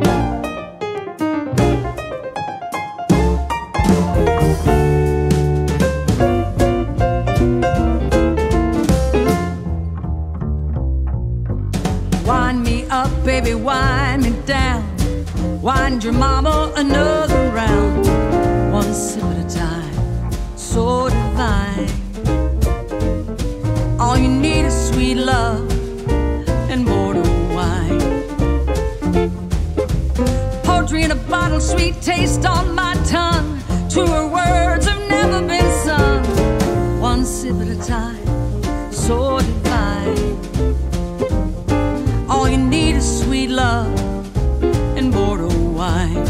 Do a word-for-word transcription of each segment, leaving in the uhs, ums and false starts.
Wind me up, baby, wind me down. Wind your mama another round. One sip at a time, so divine. All you need is sweet love and border wine. Poetry in a bottle, sweet taste on my tongue. Truer words have never been sung. One sip at a time, so divine. All you need is sweet love and border wine.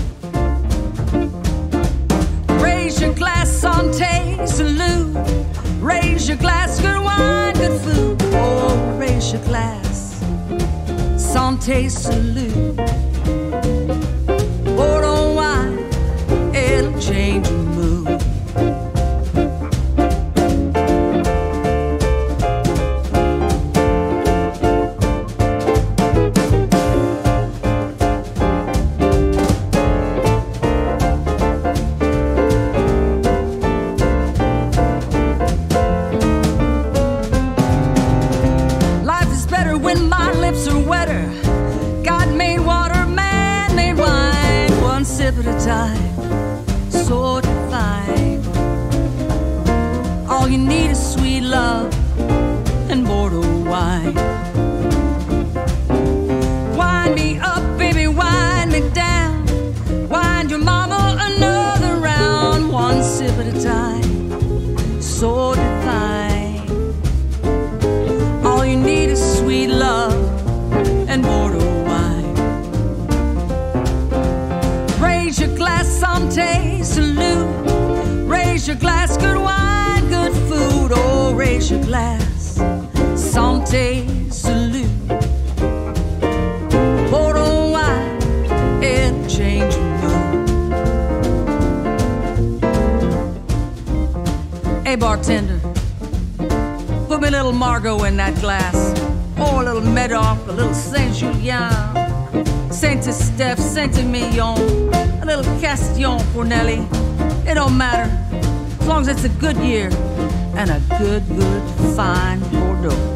Raise your glass, santé, salute. Raise your glass, good wine, good food. Oh, raise your glass, santé, salute. Border wine, it'll change your mood. At a time, so divine. All you need is sweet love and border wine. Wind me up, baby, wind me down. Wind your mama another round. One sip at a time, so divine. All you need is sweet love and border wine. Raise your glass, santé, salute. Raise your glass, good wine, good food. Oh, raise your glass, santé, salute. Border wine, it'll change your mood. Hey, bartender, put me a little Margot in that glass. Oh, a little Medoc, a little Saint Julien, Saint Estèphe, Saint Emilion, a little Castillon for Nelly. It don't matter, as long as it's a good year and a good, good, fine Bordeaux.